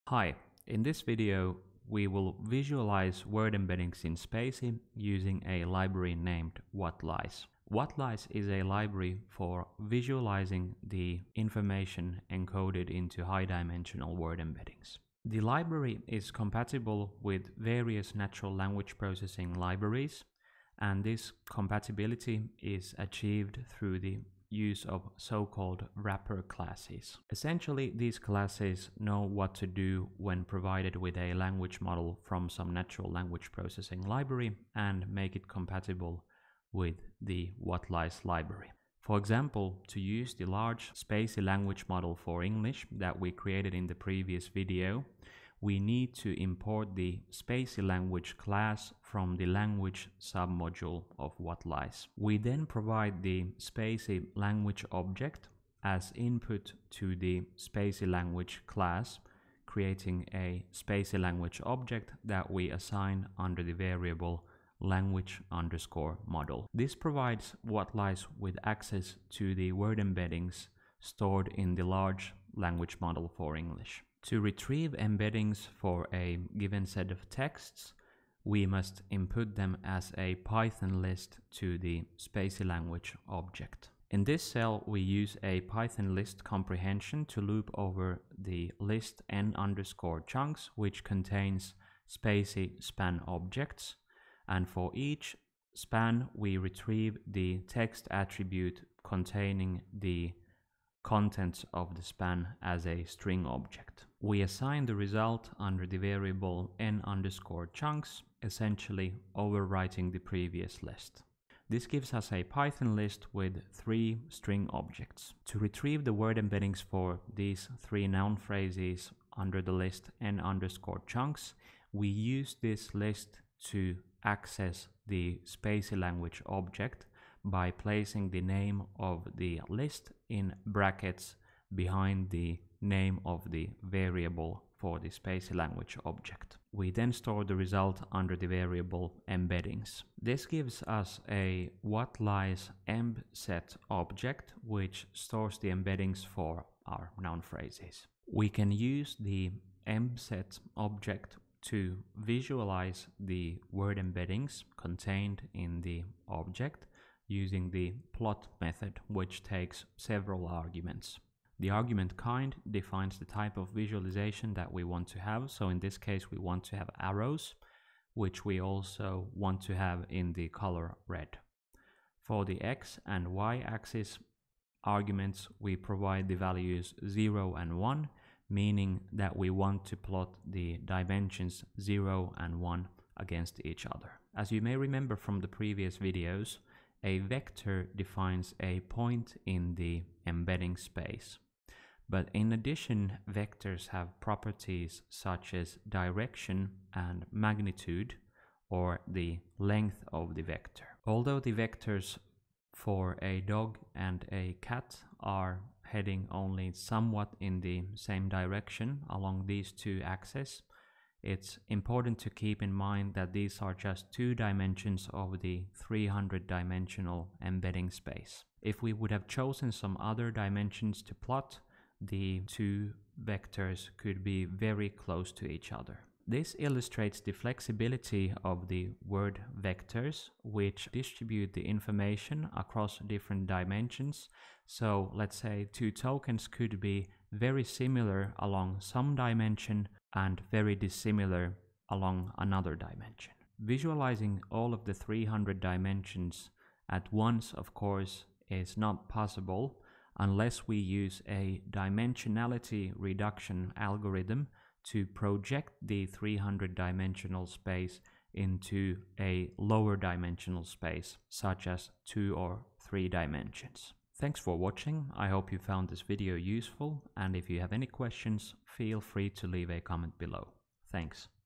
Hi, in this video we will visualize word embeddings in spaCy using a library named WhatLies. WhatLies is a library for visualizing the information encoded into high-dimensional word embeddings. The library is compatible with various natural language processing libraries, and this compatibility is achieved through the use of so-called wrapper classes. Essentially, these classes know what to do when provided with a language model from some natural language processing library and make it compatible with the WhatLies library. For example, to use the large spaCy language model for English that we created in the previous video, we need to import the spaCy language class from the language submodule of WhatLies. We then provide the spaCy language object as input to the spaCy language class, creating a spaCy language object that we assign under the variable language_model. This provides WhatLies with access to the word embeddings stored in the large language model for English. To retrieve embeddings for a given set of texts, we must input them as a Python list to the spaCy language object. In this cell, we use a Python list comprehension to loop over the list n_chunks, which contains spaCy span objects, and for each span we retrieve the text attribute containing the contents of the span as a string object. We assign the result under the variable n_chunks, essentially overwriting the previous list. This gives us a Python list with 3 string objects. To retrieve the word embeddings for these 3 noun phrases under the list n_chunks, we use this list to access the spaCy language object by placing the name of the list in brackets behind the name of the variable for the spaCy language object. We then store the result under the variable embeddings. This gives us a WhatLies EmbSet object which stores the embeddings for our noun phrases. We can use the EmbSet object to visualize the word embeddings contained in the object using the plot method, which takes several arguments. The argument kind defines the type of visualization that we want to have. So in this case, we want to have arrows, which we also want to have in the color red. For the X and Y axis arguments, we provide the values 0 and 1, meaning that we want to plot the dimensions 0 and 1 against each other. As you may remember from the previous videos, a vector defines a point in the embedding space. But in addition, vectors have properties such as direction and magnitude, or the length of the vector. Although the vectors for a dog and a cat are heading only somewhat in the same direction along these 2 axes, it's important to keep in mind that these are just 2 dimensions of the 300-dimensional embedding space. If we would have chosen some other dimensions to plot, the 2 vectors could be very close to each other. This illustrates the flexibility of the word vectors, which distribute the information across different dimensions. So let's say 2 tokens could be very similar along some dimension and very dissimilar along another dimension. Visualizing all of the 300 dimensions at once, of course, is not possible unless we use a dimensionality reduction algorithm to project the 300-dimensional space into a lower dimensional space, such as 2 or 3 dimensions. Thanks for watching. I hope you found this video useful, and if you have any questions, feel free to leave a comment below. Thanks.